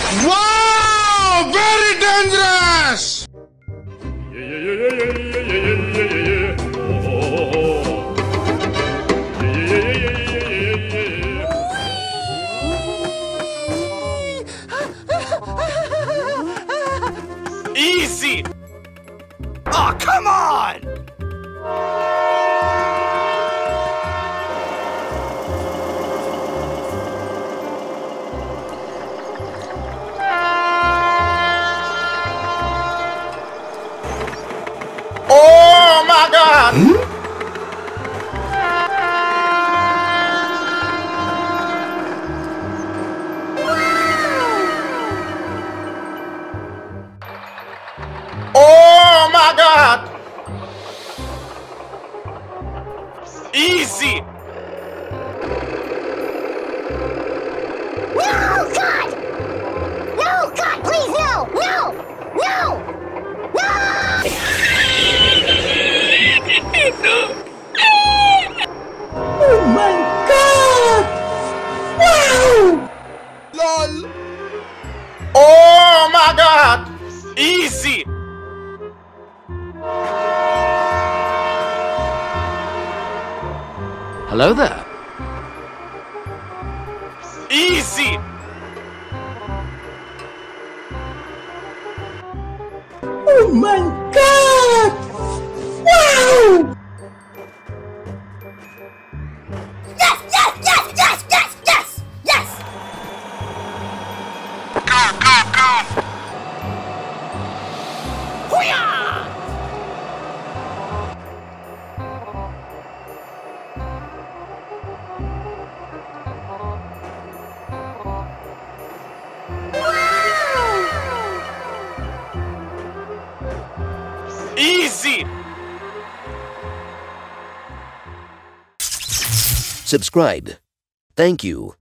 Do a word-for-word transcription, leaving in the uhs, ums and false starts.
Wow! Very dangerous! Easy! Oh, come on! Oh my God! Hmm? Oh my God! Easy! No, God! No, God, please, no! No! No! No! Oh my God! Wow! LOL! Oh my God! Easy! Hello there. Easy! Oh my God! Wow! Yes, yes, yes, yes, yes, yes, yes! Go, go, go! Hoo-yah! Easy! Subscribe. Thank you.